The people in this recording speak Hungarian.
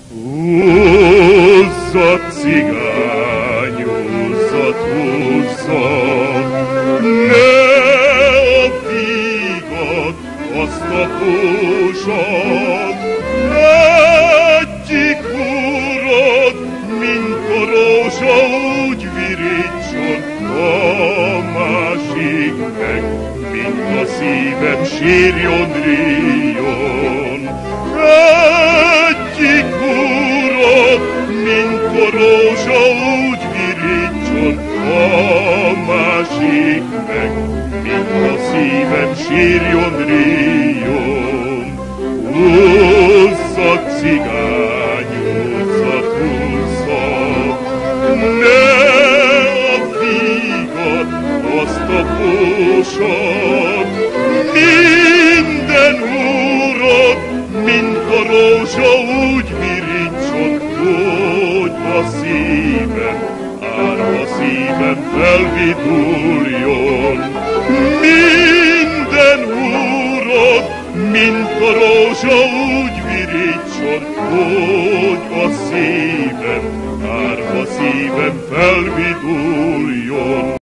Húzzad, cigány, húzzad, húzzad, ne a vígat, azt a húsat, egyik úrod, mint a rózsa, úgy virítson, a másik meg, mint a szívem, sírjon, ríjon. Egyik úrod, mint a rózsa, úgy virítson, a másik meg, mint a szívem, sírjon, ríjon. Húzzad, cigány, húzzad, húzzad, ne a vígat, azt a húsat, minden úrod, mint a rózsa, úgy virítson, hogy a szívem, árva szívem felviduljon. Minden úrod, mint a rózsa, úgy virítson, hogy a szívem, árva szívem felviduljon.